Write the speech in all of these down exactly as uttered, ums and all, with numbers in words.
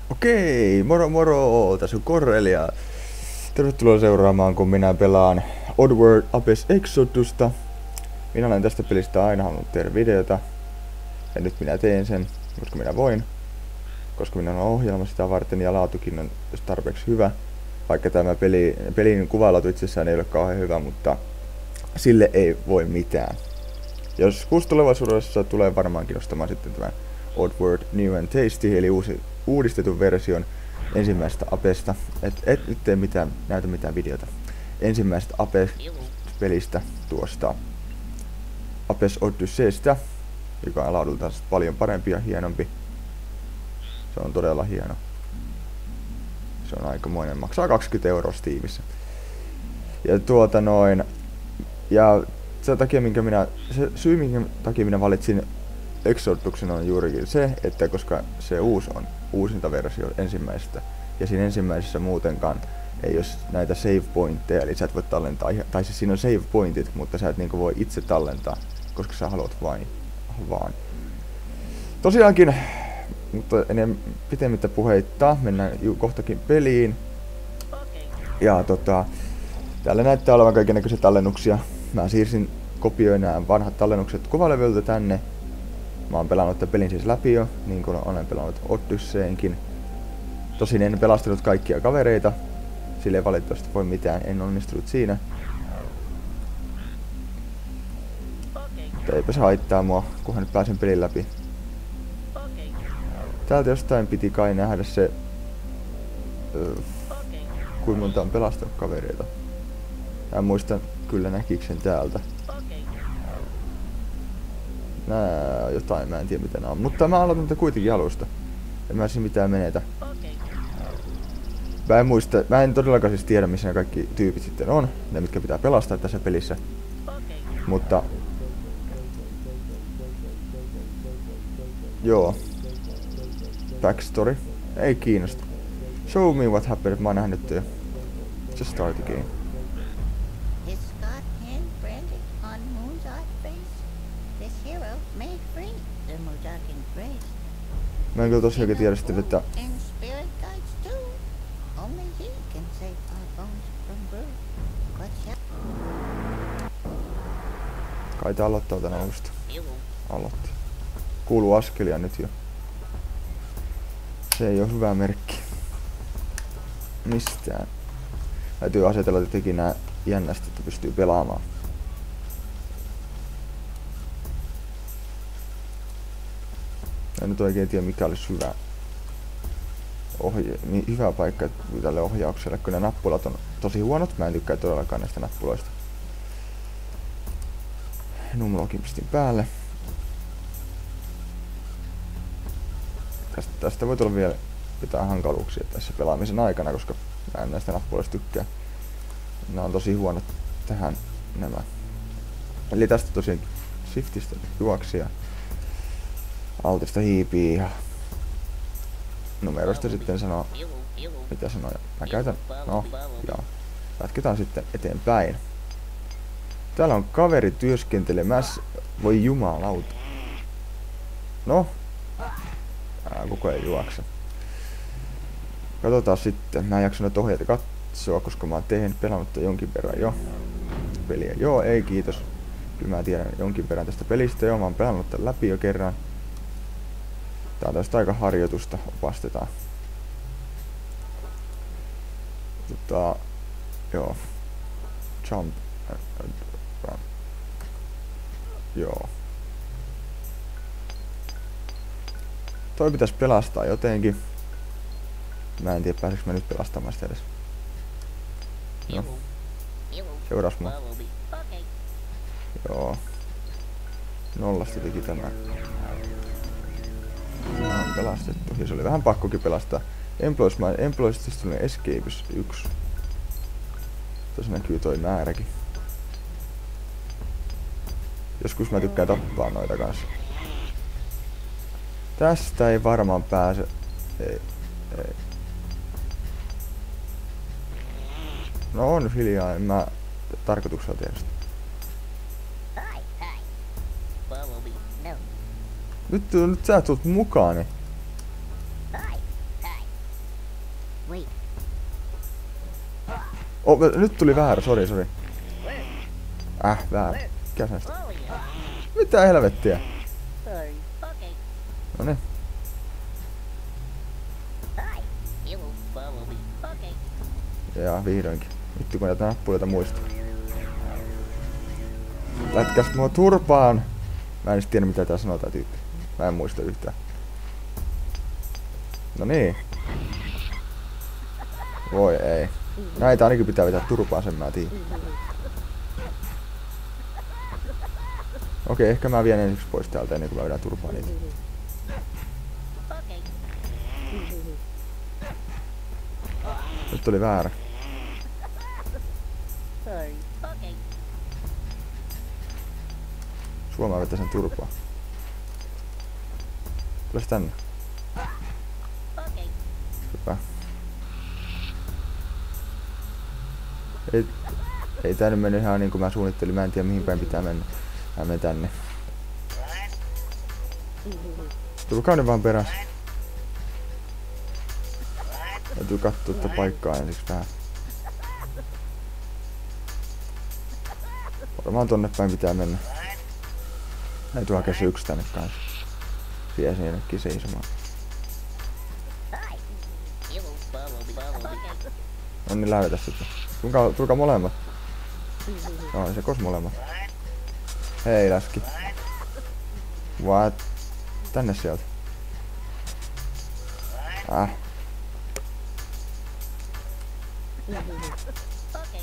Okei, moro moro, tässä on Corel ja tervetuloa seuraamaan, kun minä pelaan Oddworld Abyss Exodusta. Minä olen tästä pelistä aina halunnut tehdä videota ja nyt minä teen sen, koska minä voin. Koska minä olen ohjelma sitä varten ja laatukin on tarpeeksi hyvä. Vaikka tämä peli, pelin kuvalaatu itsessään ei ole kauhean hyvä, mutta sille ei voi mitään. Joskus tulevaisuudessa tulee varmaankin ostamaan sitten tämän Oddworld New and Tasty, eli uusi, uudistetun version ensimmäisestä Apesta. Et, et nyt tee mitään, näytä mitään videota. Ensimmäisestä Apes-pelistä tuosta Apes Odysseystä, joka on laadultaan paljon parempi ja hienompi. Se on todella hieno. Se on aikamoinen, maksaa kaksikymmentä euroa Steamissa. Ja tuota noin, ja se takia, minkä minä, se syy minkä takia minä valitsin Exoduksen on juurikin se, että koska se uusi on uusinta versio ensimmäisestä, ja siinä ensimmäisessä muutenkaan ei ole näitä save pointteja, eli sä et voi tallentaa, tai siis siinä on save pointit, mutta sä et niinku voi itse tallentaa, koska sä haluat vain, vaan. Tosiaankin, mutta ennen pitemmittä puheittaa, mennään kohtakin peliin. Ja tota, täällä näyttää olevan kaikennäköisiä tallennuksia. Mä siirsin, kopioin nämä vanhat tallennukset kuvalevyltä tänne. Mä oon pelannut tämän pelin siis läpi jo, niin kuin olen pelannut Odysseenkin. Tosin en pelastanut kaikkia kavereita, sille ei valitettavasti voi mitään, en onnistunut siinä. Mutta eipä se haittaa mua, kunhan nyt pääsen pelin läpi. Täältä jostain piti kai nähdä se, öö, kuinka monta on pelastanut kavereita. Mä muistan kyllä näkikö sen täältä. Nää jotain, mä en tiedä mitä nää on, mutta mä aloitan tätä kuitenkin alusta. En mä siinä mitään menetä. Mä en muista, mä en todellakaan siis tiedä missä ne kaikki tyypit sitten on, ne mitkä pitää pelastaa tässä pelissä. Mutta joo. Backstory. Ei kiinnosta. Show me what happened, mä oon nähnyt jo. Just start the game. Mä en kyllä tosiaankin tiedä sitten, että kai tää aloittaa tän alusta. Aloitti. Kuuluu askelia nyt jo. Se ei oo hyvä merkki. Mistään. Täytyy asetella tietenkin nää jännästi, että pystyy pelaamaan. En nyt oikein tiedä mikä olisi hyvä ohje, hyvä paikka tälle ohjaukselle, kun ne nappulat on tosi huonot. Mä en tykkää todellakaan näistä nappuloista. Numlokin pistin päälle. Tästä, tästä voi tulla vielä jotain hankaluuksia tässä pelaamisen aikana, koska mä en näistä nappuloista tykkää. Nämä on tosi huonot tähän nämä. Eli tästä tosi shiftistä juoksia. Altista hiipii ja numeroista sitten sanoo, mitä sanoo. Mä käytän, no joo, jatketaan sitten eteenpäin. Täällä on kaveri työskentelemässä, voi jumalauta. No, ää, koko ajan juokse. Katsotaan sitten, mä en jaksa noita ohjeita katsoa, koska mä oon tehnyt pelannut jonkin verran jo peliä. Joo, ei kiitos. Kyllä mä tiedän jonkin verran tästä pelistä jo, mä oon pelannut tän läpi jo kerran. Tää on tästä aika harjoitusta, opastetaan. Tota, joo. Jump. Run. Joo. Toi pitäis pelastaa jotenkin. Mä en tiedä pääseekö mä nyt pelastamaan sitä edes. No. Seuraas mua. Joo. Nollasta teki tämä. On pelastettu. Ja se oli vähän pakkokin pelastaa. Employees, my employees tuli escapes yksi. Tuossa näkyy toi määräkin. Joskus mä tykkään tappaa noita kanssa. Tästä ei varmaan pääse. Ei. Ei. No on hiljaa, en mä tarkoituksella tehdä sitä. Nyt, nyt sä tulet mukaani. Wait. Oh, nyt tuli väärä, sori, sori. Äh, väärä. Käsästä. Mitä helvettiä? Sorry. Okay. No niin. Hi. You will follow me. Okay. Ja vihdoinkin. Vittu kun näitä nappuloita muista. Lätkäs mua turpaan! Mä en edes tiedä mitä tää sanoo tää tyyppi. Mä en muista yhtään. No niin. Voi ei. Näitä ainakin pitää vetää turpaan, sen mä tiedän. Okei, ehkä mä vien ensiksi pois täältä ennen kuin mä vedän turpaan niitä. Okay. Nyt oli väärä. Sorry. Okay. Sua mä vetäsen turpaan. Tules tänne. Okay. Hyvä. Ei, ei tää nyt mennyt ihan niin kuin mä suunnittelin. Mä en tiedä mihin päin pitää mennä. Mä menen tänne. Tulkaa ne vaan perässä. Täytyy katsoa tätä paikkaa ensiksi vähän. Varmaan tonne päin pitää mennä. Täytyy hakea se yksi tänne kanssa. Siihen sinnekin seisomaan. Hi. You will follow me. Follow me. Okay. No niin, lähdetä sitten. Tulkaa, tulkaa molemmat. No, se kos molemmat. Hei, läski. What? Tänne sieltä. Äh. Okay.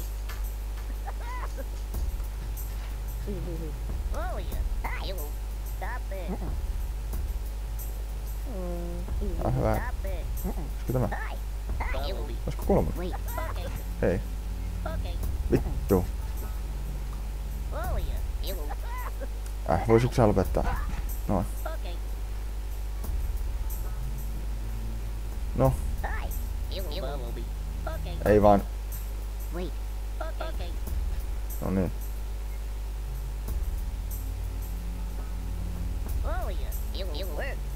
Oh yeah. Hi. You will stop it. Ah, hyvä. Stop it. Olisiko tämä? Hi. Hi. You will. Olisiko kolmas? Wait. Okay. Hei. Okay. Vittu. Oh yeah. You will. Äh, voisitko sä lopettaa? Noin. Okay. No, Hi. You will follow me. Okay. ei vaan. Wait. Okay. No niin. Oh yeah. You will. You will.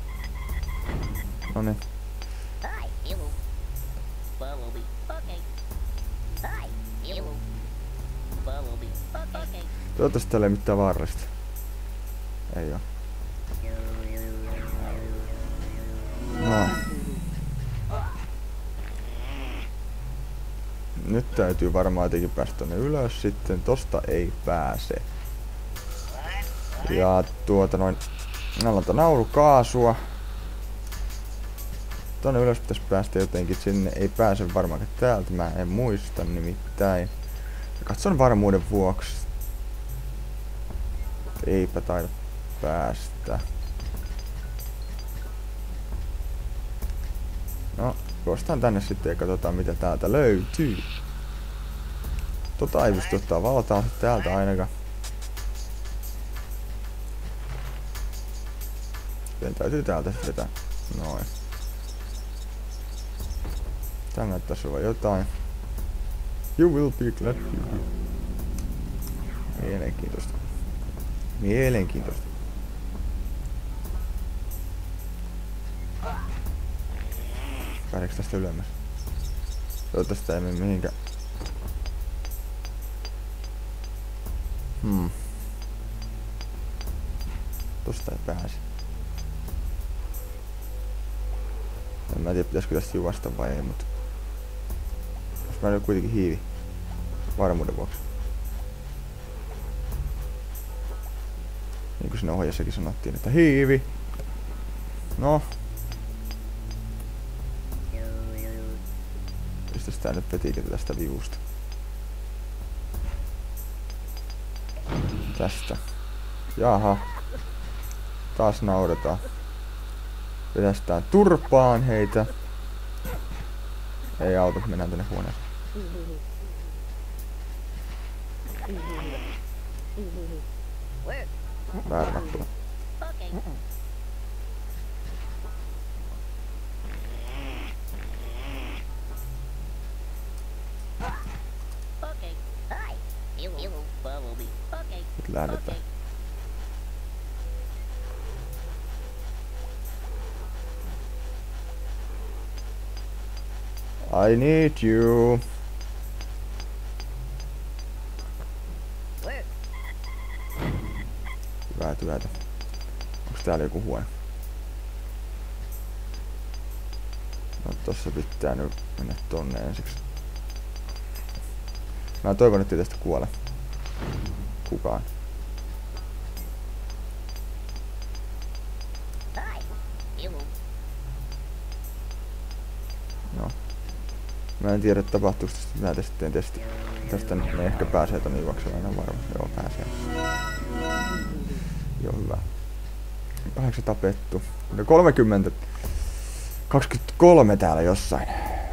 No niin. Hi. You will. Follow me. Okay. Hi. You will. Follow me. Okay. Toivottavasti täällä ei mitään vaarallista. Ei oo. No. Nyt täytyy varmaan jotenkin päästä tonne ylös sitten. Tosta ei pääse. Ja tuota noin. Nalanta naurukaasua. Tonne ylös pitäisi päästä jotenkin. Sinne ei pääse varmaankaan täältä. Mä en muista nimittäin. Katson varmuuden vuoksi. Eipä taida päästä. No, juostaan tänne sitten ja katsotaan mitä täältä löytyy. Tota ei pysty ottaa valtaa täältä ainakaan. Sitten täytyy täältä sitten vetää. Noin. Tää näyttäisi olla jotain. You will be glad you did. Mielenkiintoista. Mielenkiintoista. Pääseekö tästä ylemmäs? Toivottavasti ei mene mihinkään. Hmm. Tosta ei pääse. En mä tiedä pitäisikö tästä juosta vai ei, mutta... Jos mä nyt kuitenkin hiivi. Varmuuden vuoksi. Niin kuin siinä ohjeessakin sanottiin, että hiivi! No. Pistäis tää nyt petiiketä tästä vivusta. Tästä. Jaha. Taas nauretaan. Vetästään turpaan heitä. Ei auta, mennään tänne huoneeseen. Väärä nappula. Okay. Okay. Hi. You will. You will follow me. Okay. Nyt lähdetään. Okay. I need you. Where? Hyvää työtä. Onks täällä joku huone? No tossa pitää nyt mennä tonne ensiksi. Mä toivon, ettei tästä kuole kukaan. Hi. Hello. No. Mä en tiedä tapahtuuko tästä, mä tästä teen testi. Tästä ne ehkä pääsee tonne juoksemaan, en varma. Joo, pääsee. Joo, hyvä. Kahdeksan tapettu. No kolmekymmentä. kaksikymmentäkolme täällä jossain.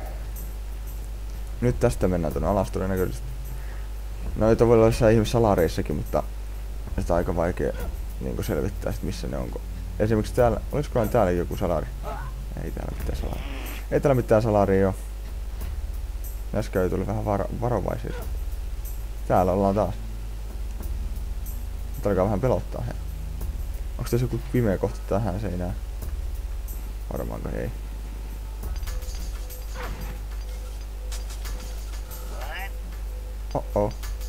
Nyt tästä mennään tonne alas todennäköisesti. Noita voi olla jossain ihme salareissakin, mutta sitä on aika vaikea niinku selvittää sit missä ne onko. Esimerkiksi täällä, olisikohan täällä joku salari? Ei täällä mitään salari. Ei täällä mitään salaria oo. Äsken tuli vähän varo varovaisia. Täällä ollaan taas. Nyt alkaa vähän pelottaa he. Onks tässä joku pimeä kohta tähän seinään? Varmaanko ei. Oh-oh.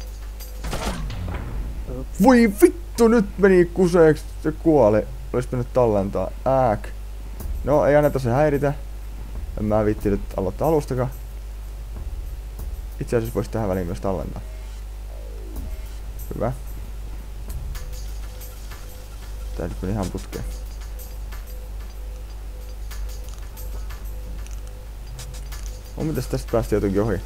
Voi vittu, nyt meni kuseeksi. Se kuoli. Olis mennyt tallentaa. Ääk. No, ei anneta se häiritä. En mä viitti nyt aloittaa alustakaan. Itse asiassa vois tähän väliin myös tallentaa. Hyvä. Tää nyt meni ihan putkeen. On mitäs tästä päästi jotenkin ohi?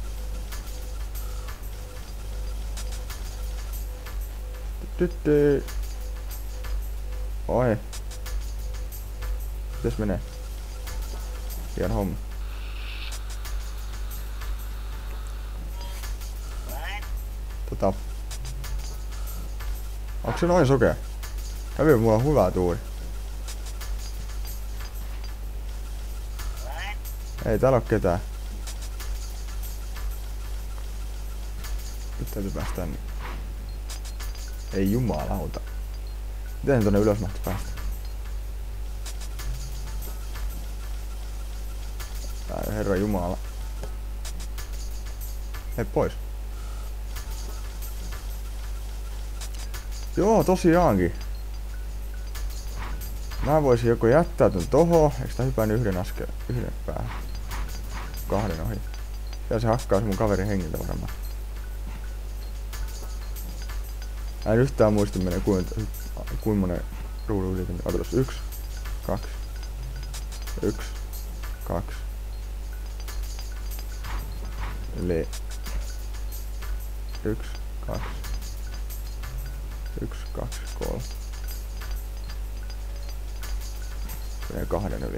Tytty. Oi. Mitäs menee? Hieno homma. Tota. Onks se noin sokea? Kävi mulla on hyvä tuuri. Ei täällä oo ketään. Nyt täytyy päästä tänne. Ei jumalauta. Miten tonne ylös mahtuu päästä? Ai herra jumala. Hei pois. Joo, tosiaankin. Mä voisin joko jättää tän toho, eikö tää hypään yhden askel, yhden päähän? Kahden ohi. Ja se hakkaa se mun kaverin hengiltä varmaan. Mä en yhtään muista menee kuinka kuin monen ruudun yli. Odotas, yksi, kaksi, yksi, kaksi. Eli yksi, kaksi, yksi, kaksi, kolme. Menee kahden yli.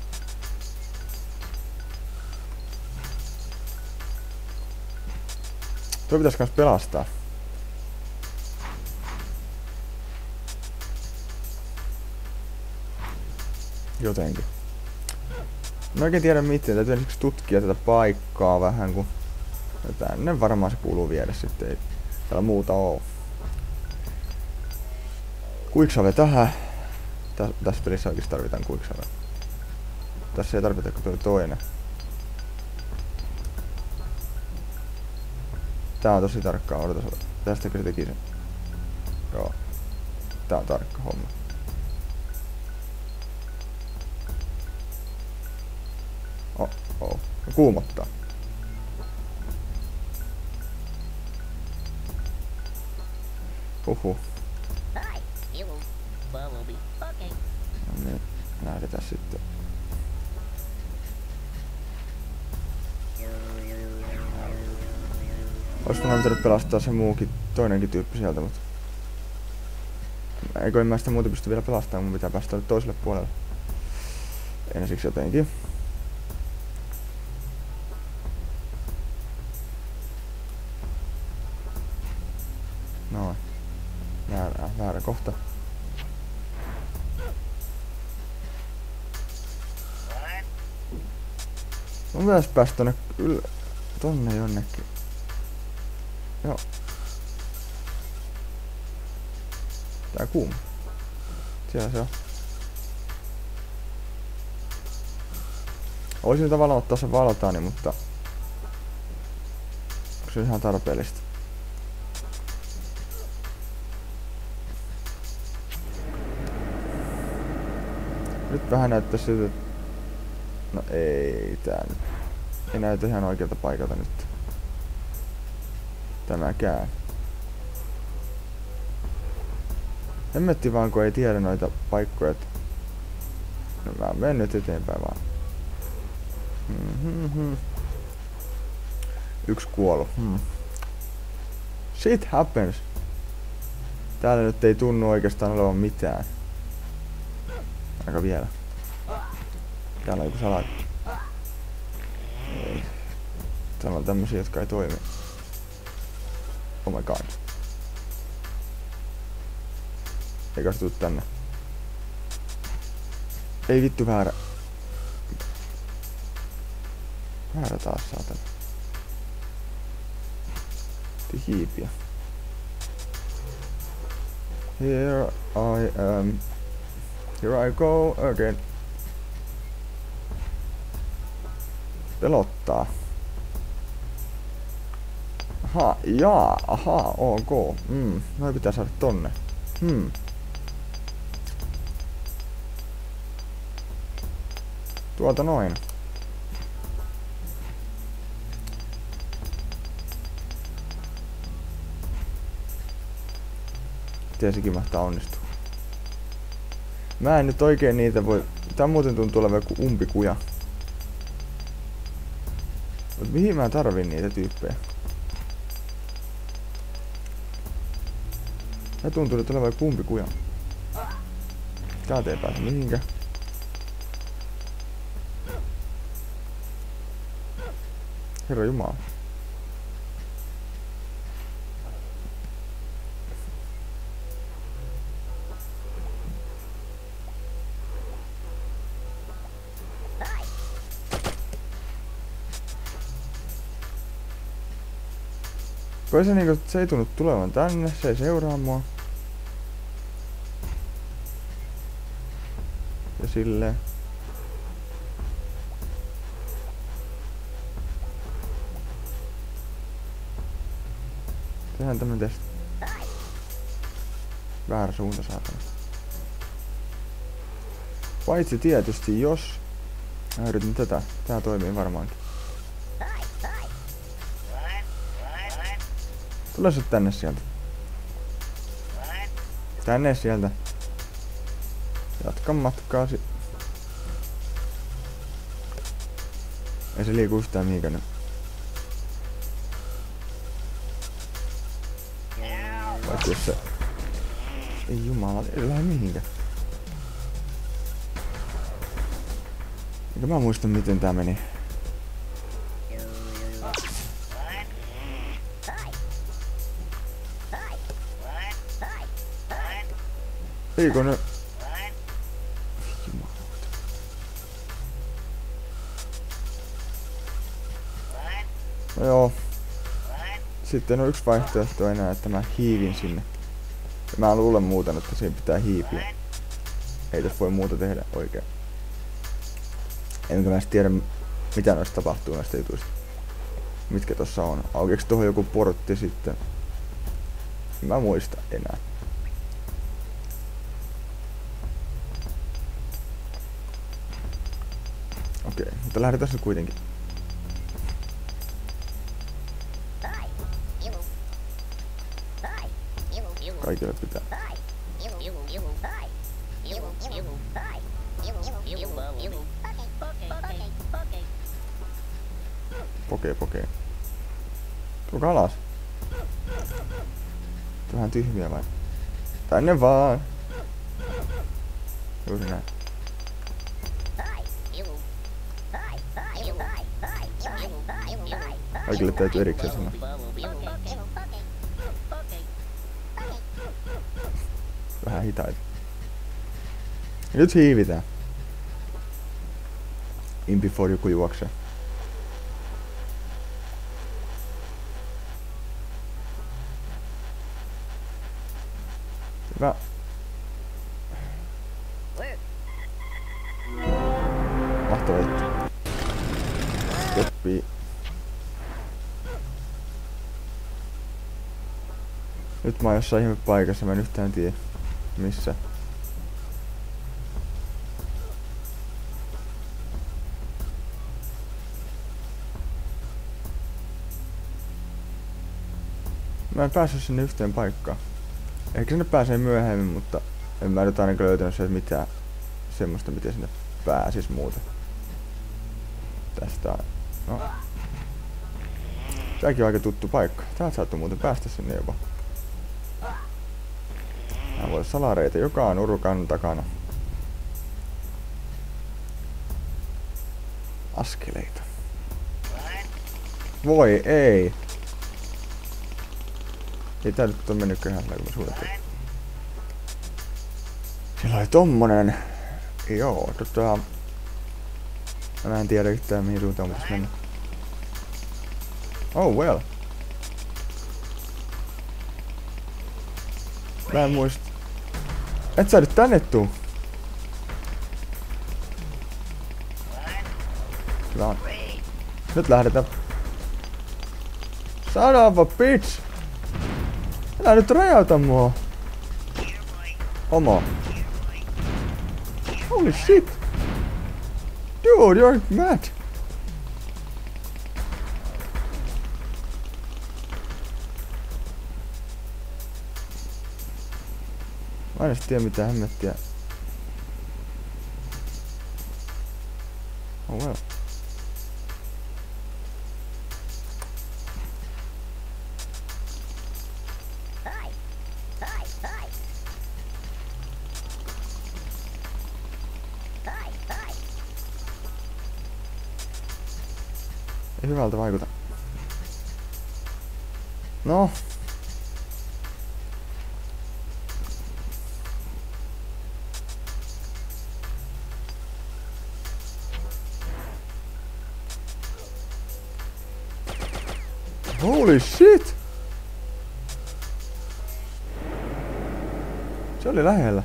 Toi pitäis kans pelastaa. Jotenkin. Mä oikein tiedä miten, täytyy ensiksi tutkia tätä paikkaa vähän, kun tänne varmaan se kuuluu viedä sitten, ei täällä muuta oo. Quicksave tähän. Täs, tässä pelissä oikeesti tarvitaan quicksave. Tässä ei tarvita kuin tuo toinen. Tää on tosi tarkkaa, odotas. Tästäkö se teki sen? Joo. Tää on tarkka homma. Oh, oh. Kuumottaa. Huhhuh. Hi. Hello. Bumblebee. Okay. No niin, lähdetään sitten. Olis mä pitänyt pelastaa se muukin, toinenkin tyyppi sieltä, mutta... Eikö en mä sitä muuta pysty vielä pelastamaan, mun pitää päästä toiselle puolelle. Ensiksi jotenkin. Noin. Väärä, väärä kohta. Mun pitäis päästä tonne yl... tonne jonnekin. Joo. Tää kuuma. Siellä se on. Olisin tavallaan ottaa sen valtaani, mutta onko se ihan tarpeellista? Nyt vähän näyttää siltä, että... No ei tää nyt. Ei näytä ihan oikealta paikalta nyt. Tämäkään. Hemmetti vaan kun ei tiedä noita paikkoja. No mä menen nyt eteenpäin vaan. Mm-hmm. Yksi kuollut. Hmm. Shit happens. Täällä nyt ei tunnu oikeastaan olevan mitään. Aika vielä. Täällä on joku salak. Ei. Täällä on tämmösiä, jotka ei toimi. Oh my god. Eikä se tuu tänne. Ei vittu väärä. Väärä taas saatana. Piti hiipiä. Here I am. Here I go again. Pelottaa. Aha, jaa, aha, ok. Mm, noin pitää saada tonne. Hmm. Tuolta noin. Tiesikin mahtaa onnistua. Mä en nyt oikein niitä voi... Tää muuten tuntuu olevan joku umpikuja. Mut mihin mä tarvin niitä tyyppejä? Tää tuntuu nyt olevan joku umpikuja. Täältä ei pääse mihinkään. Herra Jumala. Kai se niinku, se ei tunnu tulevan tänne, se ei seuraa mua. Ja silleen. Tehdään tämmönen testi. Väärä suunta saatana. Paitsi tietysti jos... Mä yritin tätä. Tää toimii varmaankin. Tule sut tänne sieltä. Tänne sieltä. Jatka matkaasi. Ei se liiku yhtään mihinkään nyt. Vaikka jos se... Ei jumala, ei lähde mihinkään. Eikä mä muista miten tää meni. Eikö ne... Jumalauta. No joo. Sitten on yksi vaihtoehto enää, että mä hiivin sinne. Ja mä luulen muuten, että siinä pitää hiipiä. Ei tässä voi muuta tehdä oikein. Enkä mä edes tiedä, mitä noista tapahtuu noista jutuista. Mitkä tossa on. Aukeeks tuohon joku portti sitten? En mä muista enää. Okei, mutta lähdetään nyt kuitenkin. Kaikille pitää. Pokee, pokee. Tulkaa alas. Vähän tyhmiä vai? Tänne vaan. Juuri näin. Kaikille täytyy erikseen sanoa. Vähän hitaita. Ja nyt hiivitään. In before joku juoksee. Hyvä. Mahtava juttu. keppii. Nyt mä oon jossain ihme paikassa, mä en yhtään tiedä missä. Mä en päässyt sinne yhteen paikkaan. Ehkä sinne pääsee myöhemmin, mutta en mä nyt ainakaan löytänyt sieltä mitään semmoista, miten sinne pääsis muuten. Tästä no. Tääkin on aika tuttu paikka. Täältä saattu muuten päästä sinne jopa. Tää voi olla salareita joka nurkan takana. Askeleita. Voi ei! Ei tää nyt on mennyt köhällä, kun mä suunnittelin. Siellä oli tommonen. Joo, tota... Mä en tiedä yhtään mihin suuntaan pitäis mennä. Oh well. Mä en muist... Et sä nyt tänne tuu. Hyvä on. Nyt lähdetään. Son of a bitch! Älä nyt räjäytä mua! Omo. Holy shit! Dude, you're mad! Mä en edes tiedä mitä hemmettiä. Oh well. Hi. Hi. Hi. Hi. Hi. Ei hyvältä vaikuta. No. Holy shit! Se oli lähellä.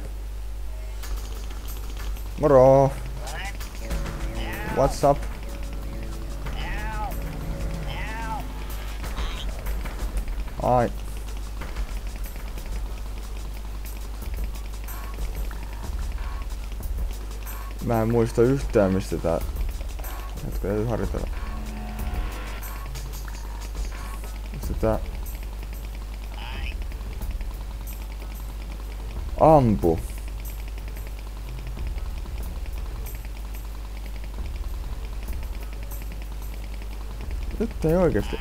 Moro! What's up? Ai. Mä en muista yhtään mistä tää... Hetken täytyy harjoitella. Mistä tää... Ampu. Nyt ei oikeesti.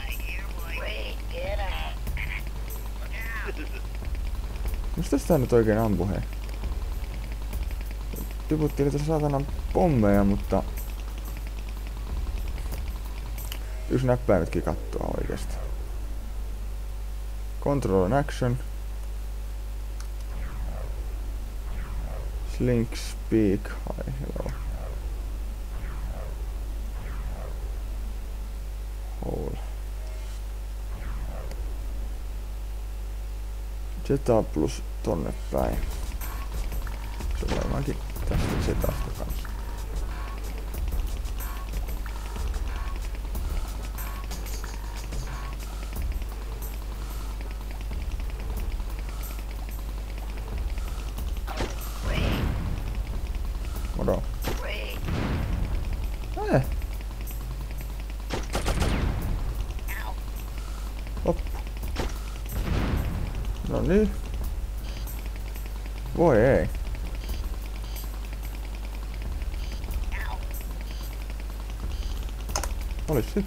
Mistä tää nyt oikein ampu, hei? Tiputtiin niitä saatanan pommeja, mutta... Yksi näppäimetkin kattoa oikeesti. Control and action. Slink, speak, hi, hello. Hole. Zeta plus tonne päin. Se on varmaankin tästä Zetasta kanssa. Moro. Eh. Loppu. No niin. Voi ei. Olis sit.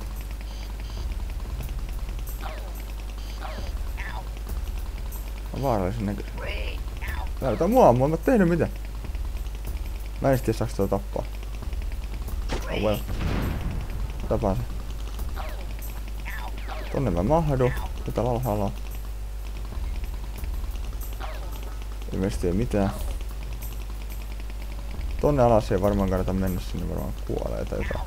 On vaarallisen näköistä. Näytä mua, mua en mä tehnyt mitään. Mä en tiedä saaks tuota tappaa. Oh well. Tapaan se. Tonne mä mahdu. Tätä alhaalla. Ilmeisesti ei mitään. Tonne alas ei varmaan kannata mennä, sinne varmaan kuolee tai jotain.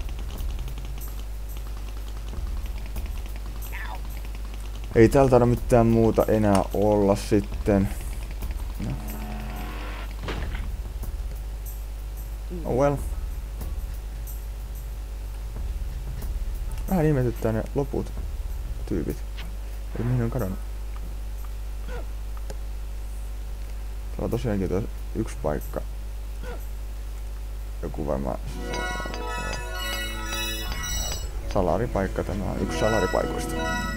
Ei täällä taida mitään muuta enää olla sitten. No. Oh well. vähän ihmetyttää ne loput tyypit. Eli mihin on kadonnut. Tuolla on tosiaankin tuossa yksi paikka. Joku varmaan salaripaikka, tämä on yksi salaripaikoista.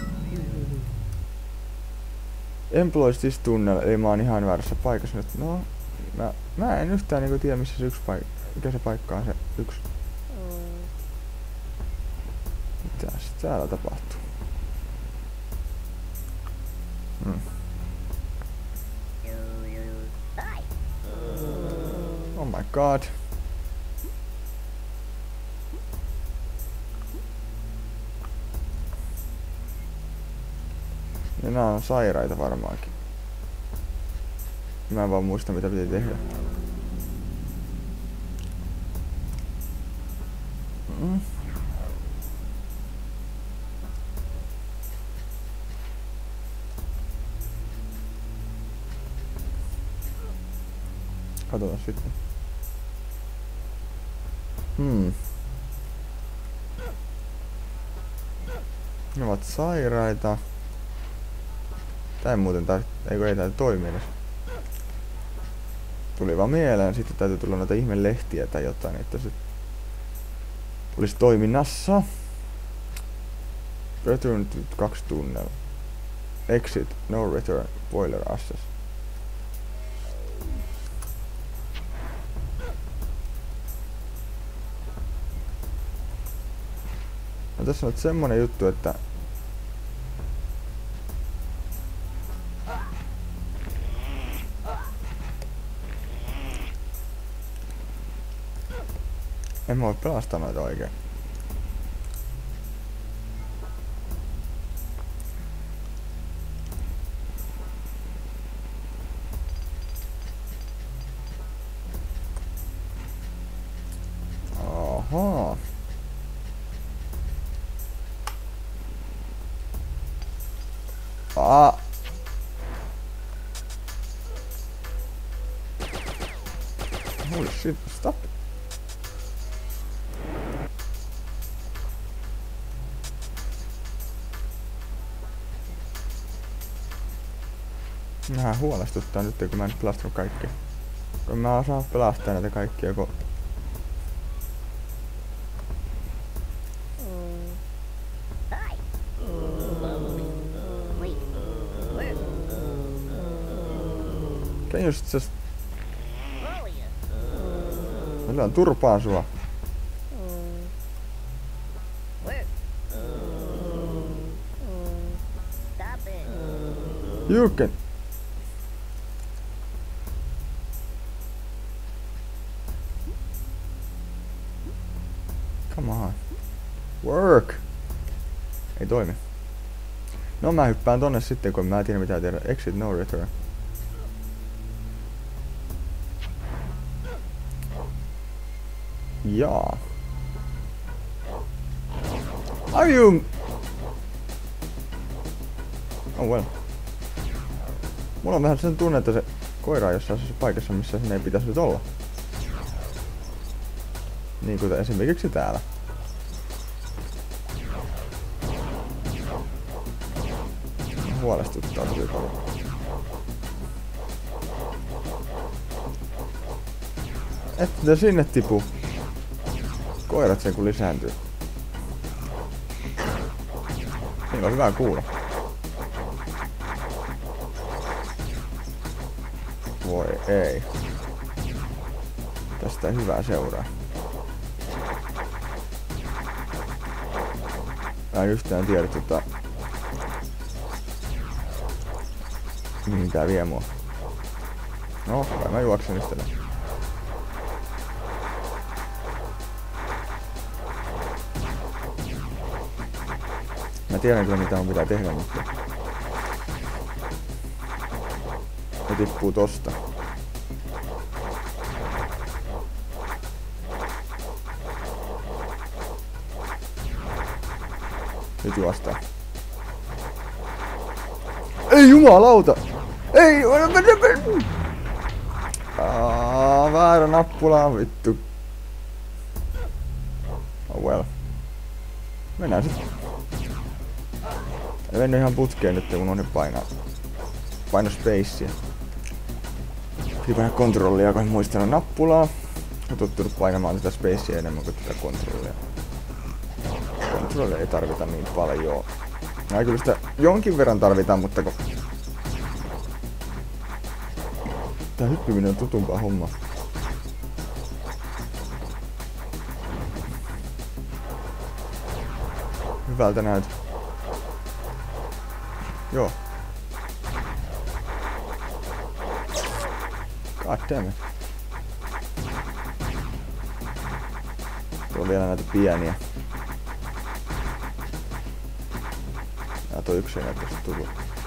Employees this tunnel, eli mä oon ihan väärässä paikassa nyt. No, mä, mä en yhtään niinku tiedä missä se yksi paikka, mikä se paikka on se yksi. Mitäs täällä tapahtuu? Hmm. Oh my god. Ja nää on sairaita varmaankin. Mä en vaan muista mitä piti tehdä. Mm. Katsotaan sitten. Hmm. Ne ovat sairaita. Tää ei muuten tar... Eikö ei tää toimi edes. Tuli vaan mieleen, sitten täytyy tulla noita ihme lehtiä tai jotain, että se olisi toiminnassa. Return to kaksi tunnel. Exit, no return, boiler access. No tässä on nyt semmonen juttu, että en mä voi pelastaa noita oikein. Ahaa. Aa. Holy shit, stop. Vähän huolestuttaa nyt, kun mä en pelastanut kaikkia. Kun mä osaan pelastaa näitä kaikkia, kun... Can you just... Mä on turpaan sua. You can... Come on. Work! Ei toimi. No mä hyppään tonne sitten, kun mä en tiedä mitä tehdä. Exit, no return. Jaa. Are you... Oh well. Mulla on vähän sen tunne, että se koira on jossain se paikassa, missä sen ei pitäisi nyt olla. Niin kuin esimerkiksi täällä. Huolestuttaa tosi paljon. Että sinne tipu. Koirat sen kun lisääntyy. Niillä on hyvä kuulo. Voi ei. Tästä ei hyvää seuraa. Mä en yhtään tiedä tota... Mihin tää vie mua. No, kai mä juoksen yhtälä. Mä tiedän kyllä mitä mun pitää tehdä, mutta... Ne tippuu tosta. Nyt juostaa. Ei jumalauta! Ei! Aa, väärä nappula, vittu. Oh well. Mennään sit. En mennyt ihan putkeen nyt, kun on painaa. Paino spacea. Piti painaa kontrollia, kun en muistanut nappulaa. Olen tottunut painamaan tätä spacea enemmän kuin tätä kontrollia. Kontrollia ei tarvita niin paljon. Ja kyllä sitä jonkin verran tarvitaan, mutta kun... Tää hyppiminen on tutumpaa hommaa. Hyvältä näyt. Joo. God damn it. Tuolla on vielä näitä pieniä. Ja toi yksi ei näyttäisi tullut.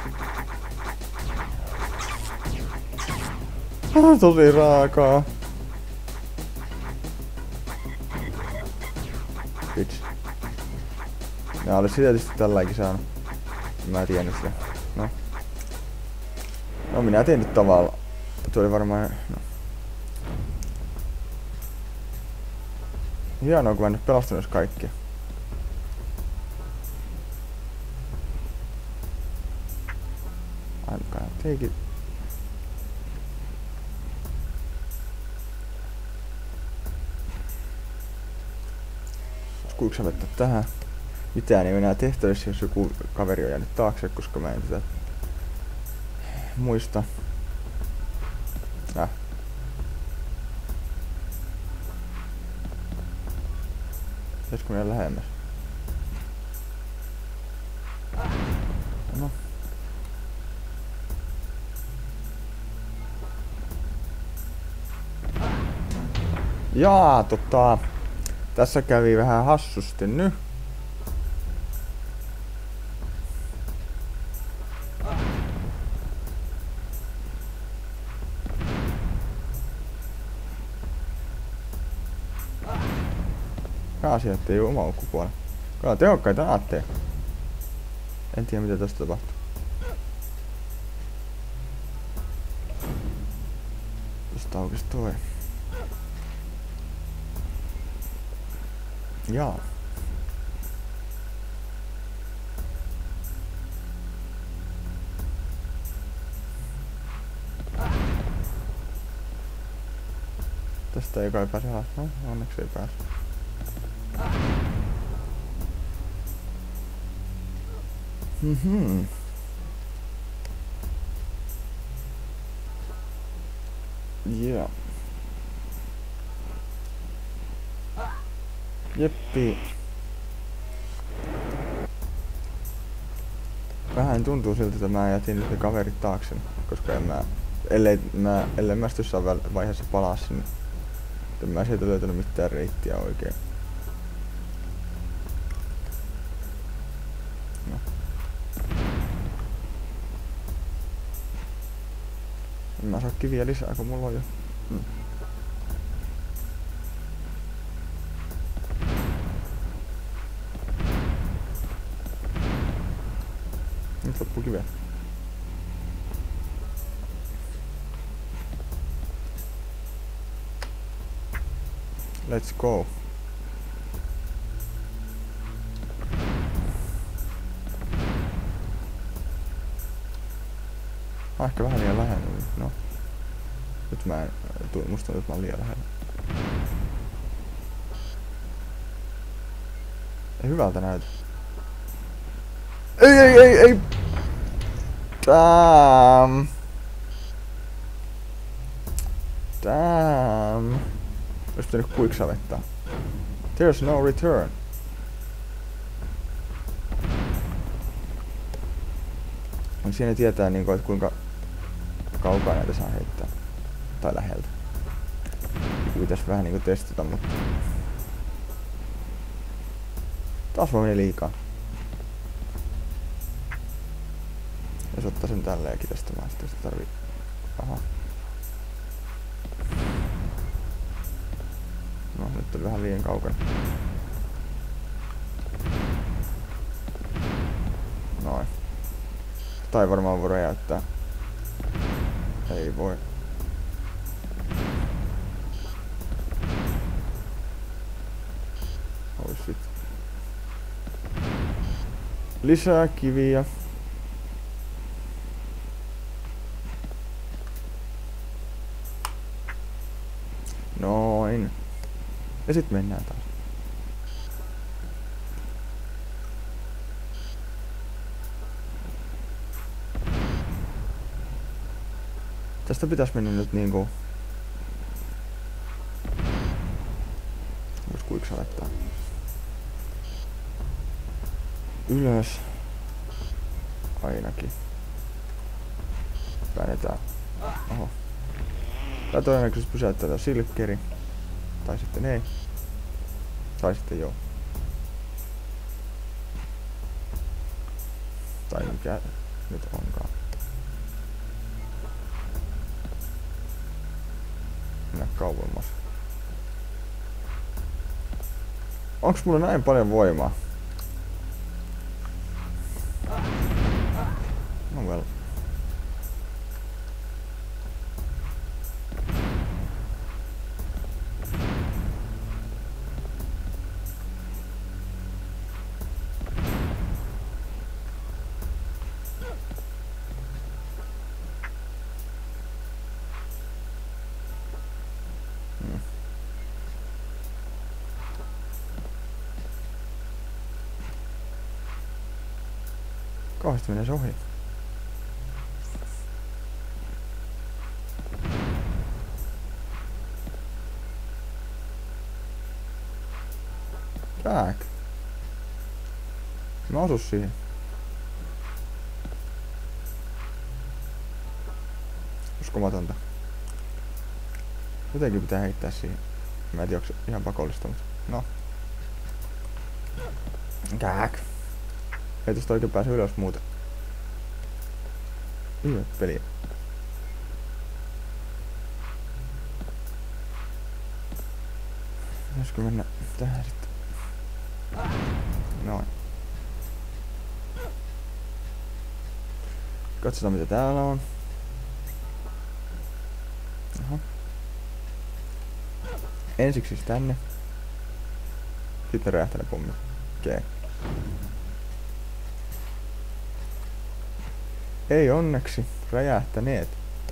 Ah, tosi raakaa. Bitch. Nää olis tietysti tälläkin saanut. Mä en tiennyt sitä. No. No minä tein nyt tavalla. Tuo oli varmaan... No. Hienoa, kun mä en nyt pelastanut kaikkia. I'm gonna take it. Kuinka sä vettä tähän? Mitään ei enää tehtävissä, jos joku kaveri on jäänyt taakse, koska mä en tätä muista. Äh. Pitäisikö mennä lähemmäs? No. Jaa, tota... Tässä kävi vähän hassusti nyt. Asiat ei oo oma ulkopuolella. Kyllä tehokkaita aatteja. En tiedä mitä tästä tapahtuu. Tästä aukesi toi. Jaa. Tästä ei kai pääse alas. No, onneksi ei pääse. Mhm. Yeah. Jeppi. Vähän tuntuu siltä, että mä jätin nyt ne kaverit taakse, koska en mä, ellei mä, ellei mä jossain vaiheessa palaa sinne. En mä sieltä löytänyt mitään reittiä oikein. No. En mä saa kiviä lisää, kun mulla on jo. Hmm. Nyt loppuu kiveä. Let's go. Ah, ehkä vähän liian lähellä. No. Nyt mä en... Musta nyt mä oon liian lähellä. Ei hyvältä näytä. Ei, ei, ei, ei! Damn! Damn! Ois pitänyt quicksavettaa. There's no return. On siinä tietää niinku, että kuinka kaukaa näitä saa heittää. Tai läheltä. Pitäis vähän niinku testata, mutta... Taas vaan meni liikaa. Jos ottaa sen tälleen kitästämään, sitten sitä tarvii... Aha. No, nyt oli vähän liian kaukana. Noin. Tai varmaan voi räjäyttää. Ei voi. Oh shit. Lisää kiviä. Noin. Ja sit mennään taas. Tästä pitäis mennä nyt niinku... Vois kuinka laittaa. Ylös. Ainakin. Väännetään. Oho. Tää todennäköisesti pysäyttää tää silkkeri. Tai sitten ei. Tai sitten joo. Tai mikä nyt onkaan. Mennä kauemmas. Onks mulla näin paljon voimaa? No well. Kauheasti menee se ohi. Tääk. Mä osu siihen. Uskomatonta. Jotenkin pitää heittää siihen. Mä en tiedä, onko se ihan pakollista, mutta no. Tääk. Ei tosta oikein pääse ylös muuten. Hyvä peliä. Pitäisikö mennä tähän sitten? Noin. Katsotaan mitä täällä on. Aha. Ensiksi siis tänne. Sitten räjähtää ne pommit. Okei. Okay. Ei onneksi räjähtäneet.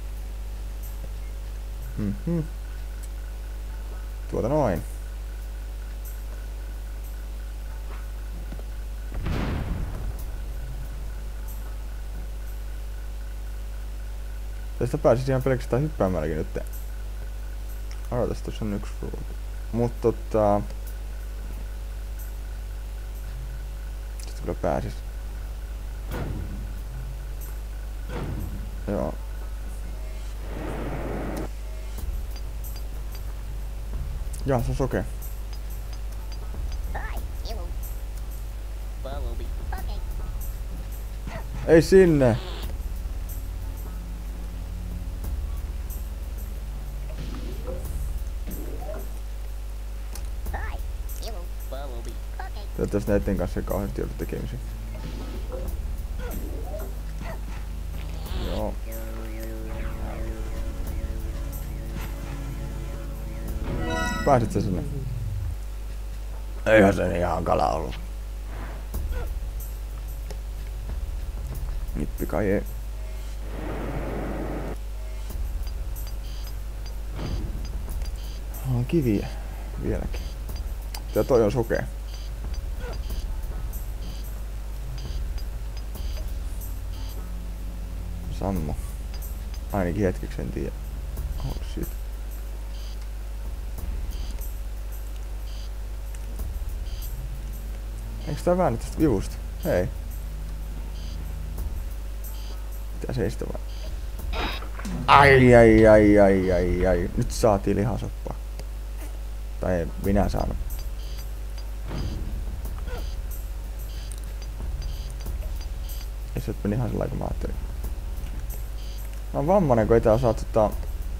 Mhm. Tuota noin. Tästä pääsis ihan pelkästään hyppäämälläkin nyt. Odotas, tossa on yksi ruutu. Mut tota... Sitten kyllä pääsis. Joo. Jaa, se on sokea. Ei sinne! Toivottavasti näitten kanssa ei kauheasti joudu tekemisiin. Joo. Pääsit sä sinne? Eihän se niin hankala ollut. Nippi kai ei. On kiviä vieläkin. Tää toi on sokea. Sammo. Ainakin hetkeksi en tiedä. Oh shit. Eiks tää väännä tästä vivusta? Hei. Pitää seistä vaan. Ai ai ai ai ai ai. Nyt saatiin lihasoppaa. Tai ei minä saanut. Ei se meni ihan sellainen kuin mä ajattelin. Mä oon vammanen, kun ei tää osaa tota...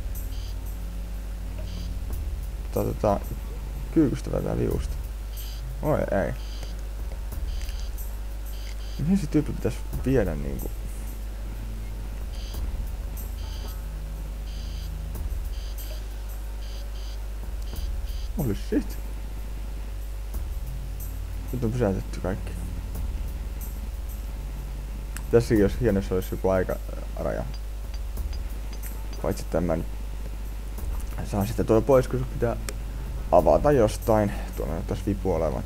Tota tota... Kyykystä vetää viusta. Oi ei. Mihin se tyyppi pitäis viedä niinku? Holy shit. Nyt on pysäytetty kaikki. Tässäkin jos hieno, jos olisi joku aikaraja. Paitsi tämän saa sitten tuolla pois, kun pitää avata jostain. Tuolla näyttäisi vipu olevan.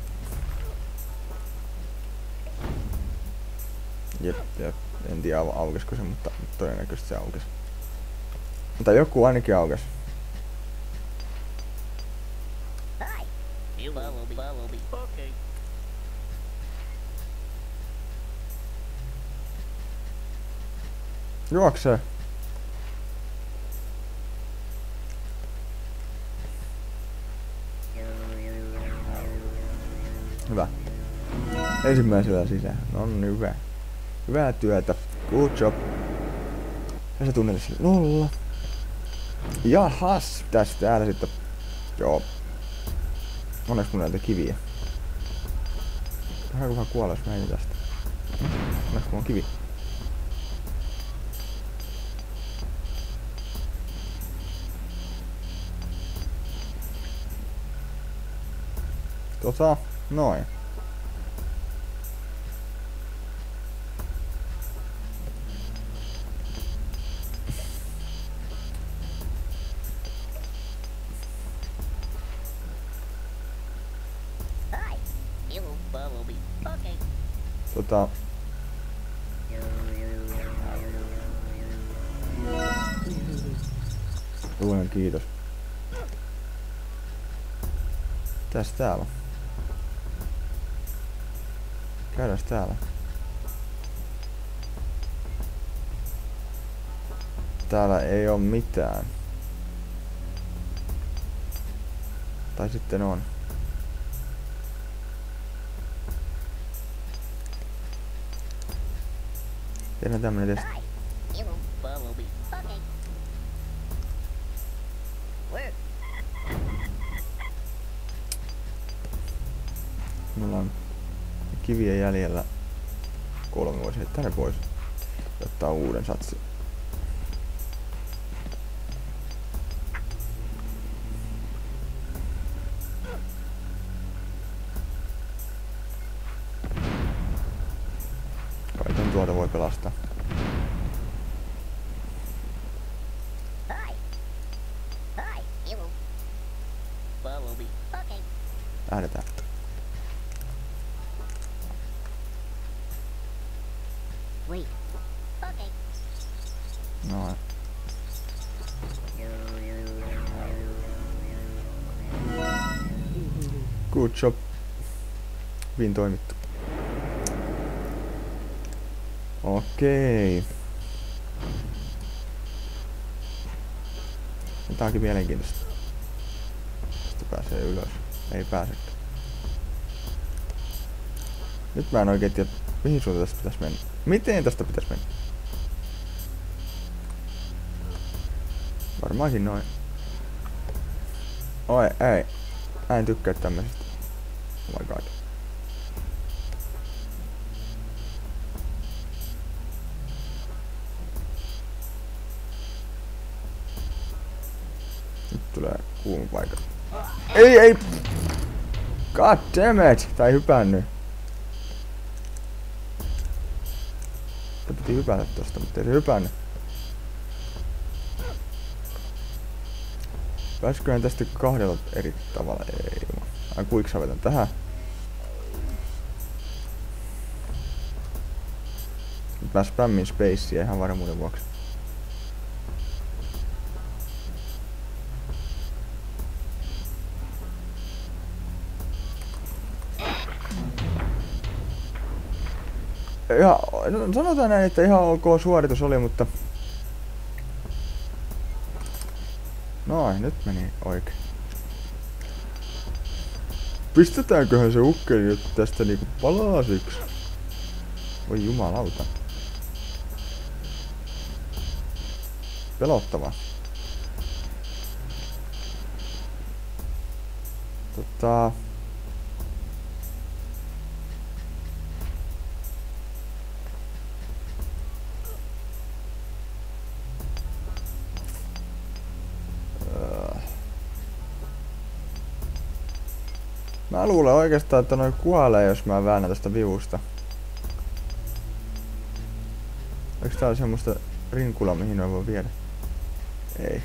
Jep, jep. En tiedä aukesko se, mutta todennäköisesti se aukesi. Mutta joku ainakin aukesi. Hi. You follow me. Follow me. Okay. Juoksee. Hyvä. Ensimmäisellä sisään. No niin, hyvä. Hyvää työtä. Good job. Ja se tunnelissa nolla. Jahas. Tässä täällä sitten. Joo. Onneksi mun näitä kiviä. Vähän kunhan kuolee, jos mä en tästä. Onneksi mun on kivi. Tota, noin. Hi. You follow me. Okay. Tota. Luojan kiitos. Mitäs täällä on? Käydääs täällä. Täällä ei oo mitään. Tai sitten on. Tehdään tämmönen testi. Hi. You follow me. Okay. Where? Mulla on kiviä jäljellä. Kolme voisi heittää ne pois. Ottaa uuden satsin. Kaiken tuota voi pelastaa. Hi. Hi. You follow me. Okay. Lähdetään. Wait. Okay. Noin. Good job. Hyvin toimittu. Okei. Tää onkin mielenkiintoista. Sitten pääsee ylös. Ei pääsekään. Nyt mä en oikein tiedä, mihin suuntaan tästä pitäis mennä. Miten tästä pitäis mennä? Varmaankin noin. Oi, ei. Mä en tykkää tämmöisestä. Oh my god. Nyt tulee kuuma paikka. Ei, ei! God damn it! Tää ei hypännyt. Tää piti hypätä tosta, mutta ei se hypännyt. Pääsiköhän tästä kahdella eri tavalla? Ei. Ai kuinka vetän tähän? Nyt mä spämmin spacea ihan varmuuden vuoksi. Ja, sanotaan näin, että ihan ok suoritus oli, mutta... Noin, nyt meni oikein. Pistetäänköhän se ukkeli nyt tästä niinku palasiksi? Voi jumalauta. Pelottavaa. Tota... Mä luulen oikeastaan, että noi kuolee, jos mä väännän tästä vivusta. Onks täällä semmoista rinkulaa mihin noin voi viedä? Ei.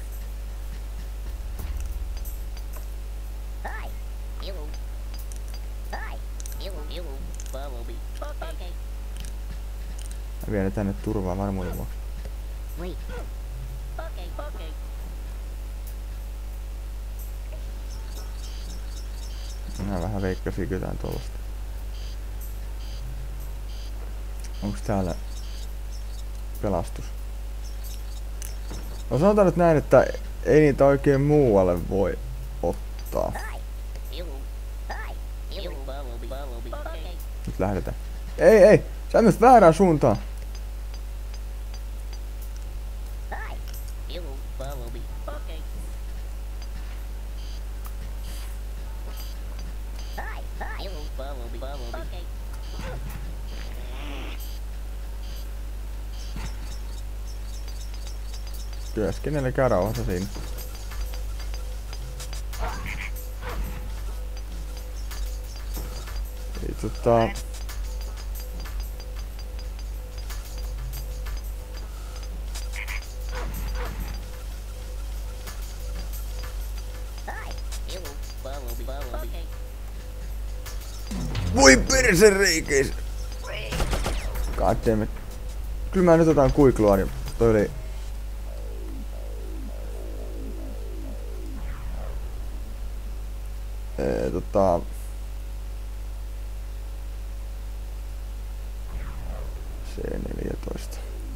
Hi. You. Hi. You. You. Follow me. Okay. Mä vien ne tänne turvaan varmuuden vuoksi. Wait. Okay. Okay. Minä vähän veikkasin jotain tuollaista. Onks täällä pelastus? No sanotaan nyt näin, että ei niitä oikein muualle voi ottaa. Hi. You. Hi. You. Follow me. Follow me. Okay. Nyt lähdetään. Ei, ei! Sä myös väärään suuntaan! Hi. You. Follow me. Okay. Hi. Hi. You. Follow me. Follow me. Okay. Työskennelekää rauhassa siinä. Ei tota... Hi. You. Follow me. Follow me. Okay. Voi perse reikeis! Goddammit. Kyllä mä nyt otan kuiklua, niin toi oli... Ee, tota... C neljätoista.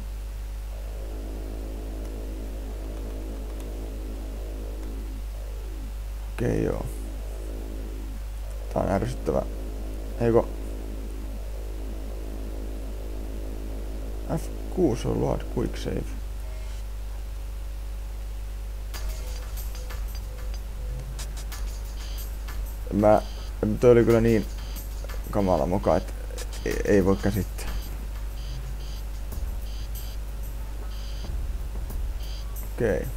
Okei, joo. Tää on ärsyttävä. Eikö... F kuusi on load quick save. Mä... Toi oli kyllä niin kamala moka, että ei, ei voi käsittää. Okei.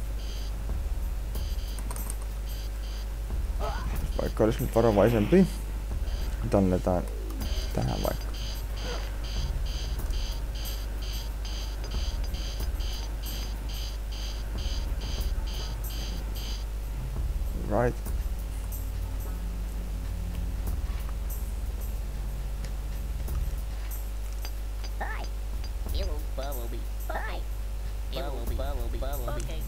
Vaikka olisi nyt varovaisempi. Nyt annetaan tähän vaikka. Right. Hi. You. Follow me. Hi. Follow me. Follow me. Follow me. Okay.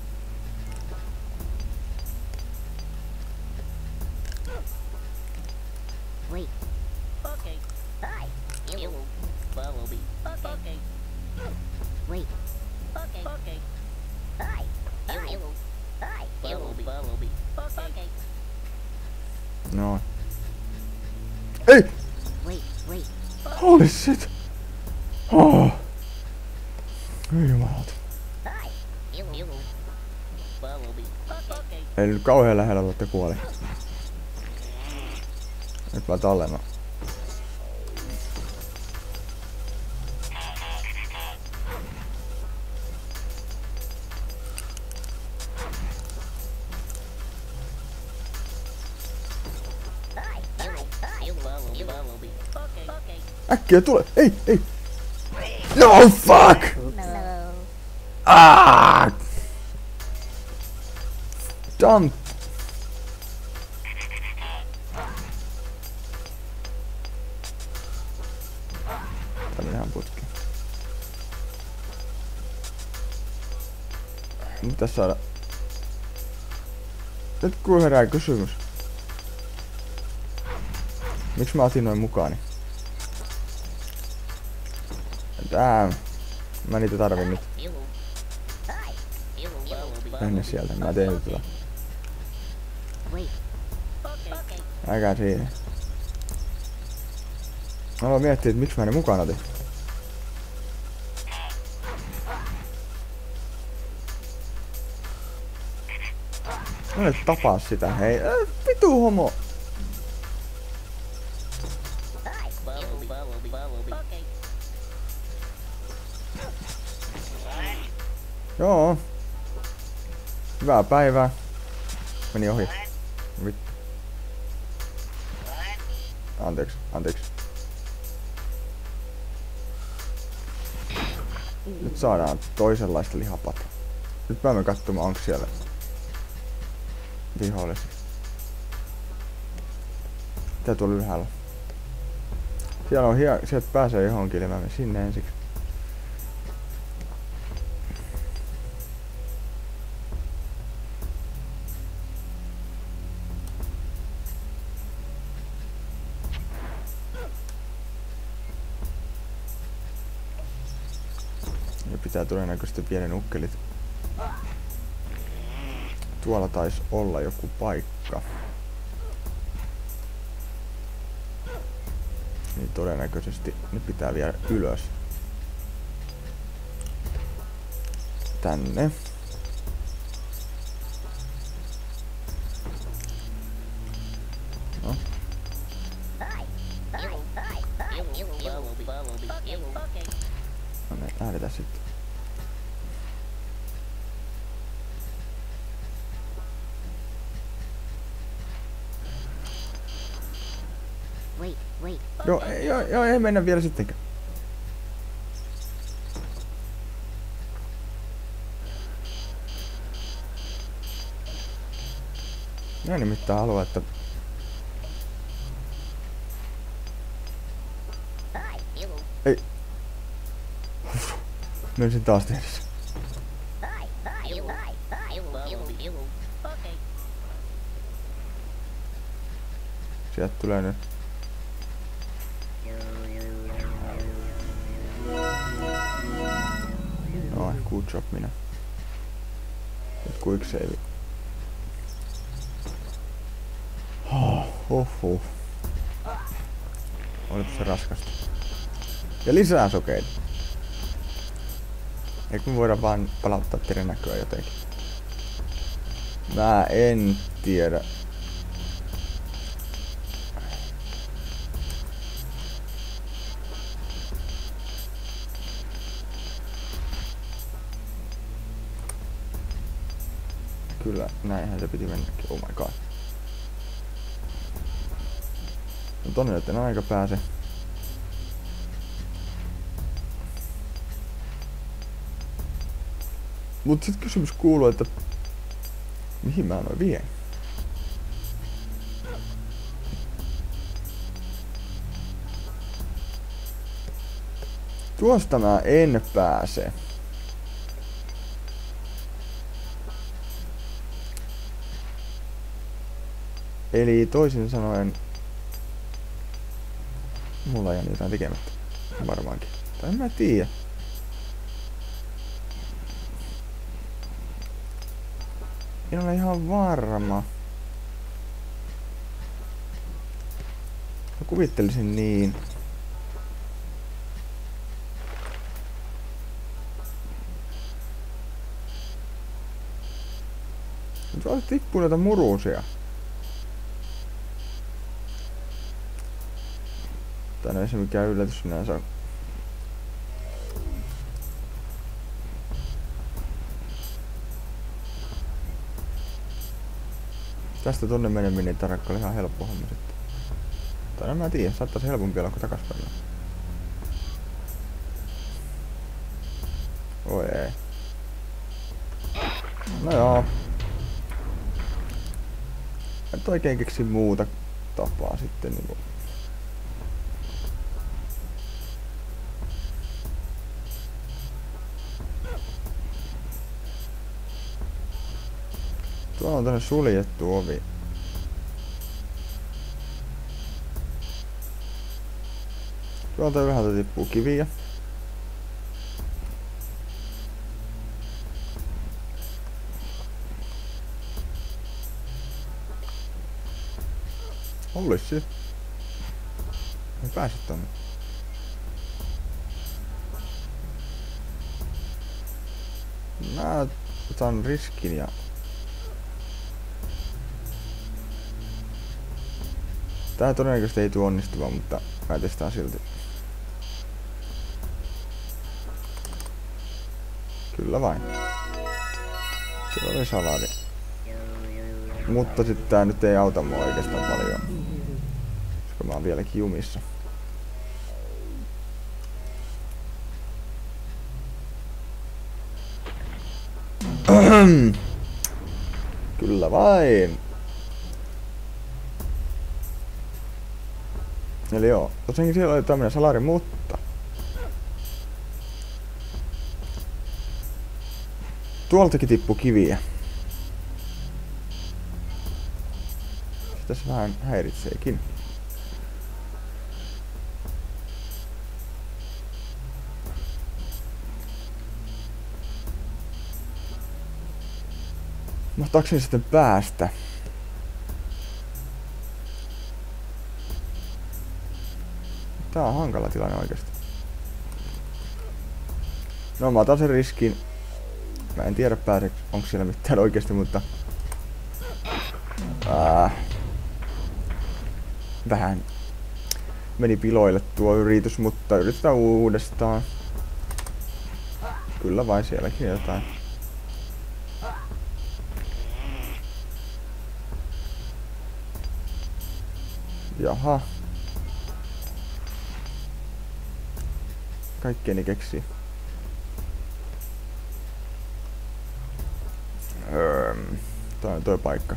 Wait. Okay. Hi. You. Follow me. Okay. Wait. Okay. Okay. Hi. You. Hi. Follow me. Follow me. Okay. No. Ei! Wait. Wait. Holy shit! Oh. Ei jumalauta. Hi. You. You. Follow me. Okay. Ei nyt kauhean lähellä olette kuoli. Nyt mä tallennan. Hi. You. You. Follow me. Follow me. Okay. Okay. Äkkiä tule! Ei! Ei! No fuck! No. Ah! Dump! Tää on ihan putki. Nyt tässä saada... Nyt kun herää kysymys. Miksi mä otin noin mukaani? Damn. Mä niitä tarvin nyt. You. Hi. You. Follow me. Mennä sieltä. Mä teen nyt tota. Wait. Okay. Okay. Äkää siinä. Mä aloin miettiä, että miksi mä ne mukana otin. Mä nyt tapaa sitä, hei. Äh, vitu homo. Hi. Follow me. Follow me. Follow me. Okay. Joo. Hyvää päivää. Meni ohi. Vit. Anteeksi, anteeksi. Nyt saadaan toisenlaista lihapataa. Nyt mä menen katsomaan, onko siellä vihollisia. Mitä tuolla ylhäällä? Siellä on hie... Sieltä pääsee johonkin, mä menen sinne ensiksi. Ja pitää todennäköisesti pienen ukkelit. Tuolla taisi olla joku paikka. Niin todennäköisesti ne pitää viedä ylös. Tänne. No. No me lähdetään sitten. Wait, wait. Joo, joo, joo, ei mennä vielä sittenkään. Mä nimittäin haluan, että Hi, you. ei. Menisin taas tehdä sen. Hi, hi, you. Hi, hi, you, you, you. Okay. Sieltä tulee nyt. No, good job minä. Nyt quick save. Huh, huh. Olipa se raskasta. Ja lisää sokeita. Eikö me voida vaan palauttaa teidän näköä jotenkin? Mä en tiedä. Kyllä, näinhän se piti mennäkin. Oh my god. No tonne joten aika pääse. Mut sit kysymys kuuluu, että mihin mä noin vien? Tuosta mä en pääse. Eli toisin sanoen mulla ei ole jotain tekemättä. Varmaankin. Tai en mä tiedä. En ole ihan varma. Mä kuvittelisin niin. Nyt tuolta tippuu näitä murusia. Tää ei se mikään yllätys sinänsä. Tästä tonne meneminen tarakka oli ihan helppo homma sitten. Tai en mä tiedä, saattaisi helpompi olla kuin takaspäin. Oi ei. No joo. Et oikein keksi muuta tapaa sitten niinku. Tuolla on tänne suljettu ovi. Tuolta ylhäältä tippuu kiviä. Ollis se. Ei pääse tonne. Mä otan riskin ja tää todennäköisesti ei tule onnistumaan, mutta mä testaan silti. Kyllä vain. Siellä oli saladi. Mutta sitten tää nyt ei auta mua oikeastaan paljon. Koska mä oon vieläkin jumissa. Kyllä vain. Eli joo, tosiaankin siellä oli tämmönen salari, mutta tuoltakin tippui kiviä. Se tässä vähän häiritseekin. Mahtaakseni sitten päästä? Tää on hankala tilanne oikeesti. No mä otan sen riskin. Mä en tiedä pääseekö, onko siellä mitään oikeesti, mutta Ää, vähän meni piloille tuo yritys, mutta yritetään uudestaan. Kyllä vain sielläkin jotain. Jaha. Kaikkeeni keksii. Öö, toi on toi paikka.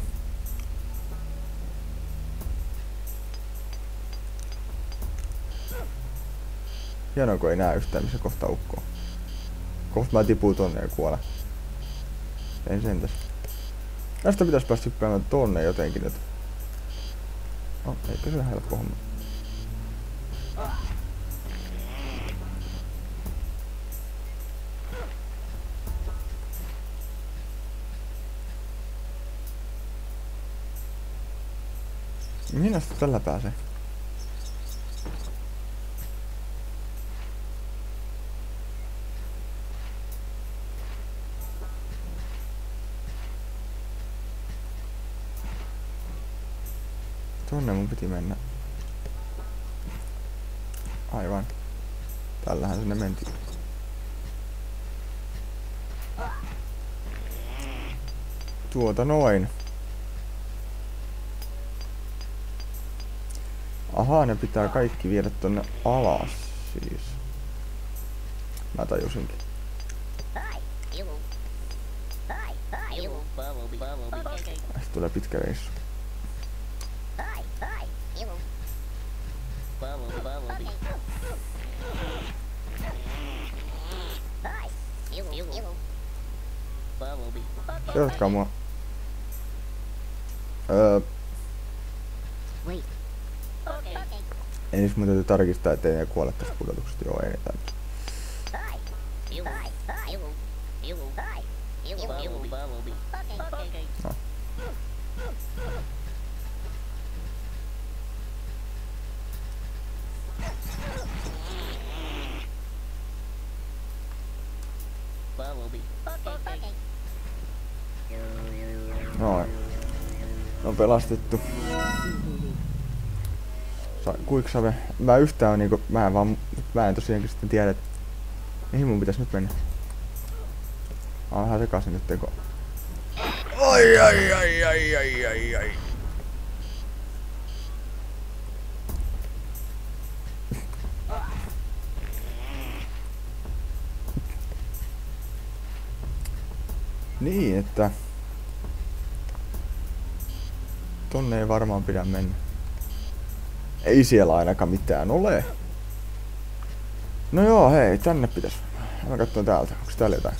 Hienoa, kun ei näe yhtään, missä kohta ukkoo. Kohta mä tipun tonne ja kuolen. En sentäs. Tästä pitäis päästä hyppäämään tonne jotenkin nyt. No, eikö se helppo homma. Mihin asti tällä pääsee? Tonne mun piti mennä. Aivan. Tällähän sinne mentiin. Tuota noin. Ahaa, ne pitää kaikki viedä tonne alas siis. Mä tajusinkin. Tästä tulee pitkä reissu. Seuratkaa mua. Öö. Ensin mun täytyy tarkistaa, ettei ne kuole tästä pudotuksesta. Joo, ei ne täytyy. No. Noin. Ne on pelastettu. Kuiksave. Mä yhtään on niinku, mä en vaan, mä en tosiaankin sitten tiedä, että mihin mun pitäis nyt mennä. Mä oon vähän sekaisin nyt teko. Ai ai ai ai ai ai ai. Niin, että tonne ei varmaan pidä mennä. Ei siellä ainakaan mitään ole. No joo, hei, tänne pitäis. Mä katson täältä, onks täällä jotain?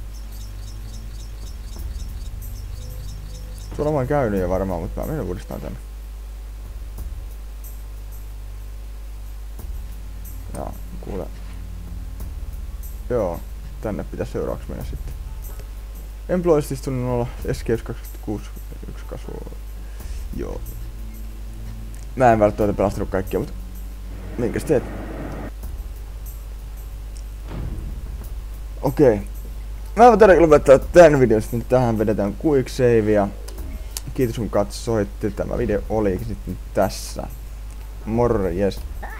Tuolla mä oon käynyt jo varmaan, mutta mä menen uudestaan tänne. Jaa, kuule. Joo, tänne pitäis seuraavaksi mennä sitten. Employees tunnin olla S G S kaksikymmentäkuusi yksi kasvua. Joo. Mä en välttämättä pelastanut kaikkia, mutta minkäs teet? Okei. Okay. Mä voin todella lopettaa tän videon sitten. Tähän vedetään quick save ja kiitos kun katsoitte. Tämä video olikin sitten tässä. Morjes.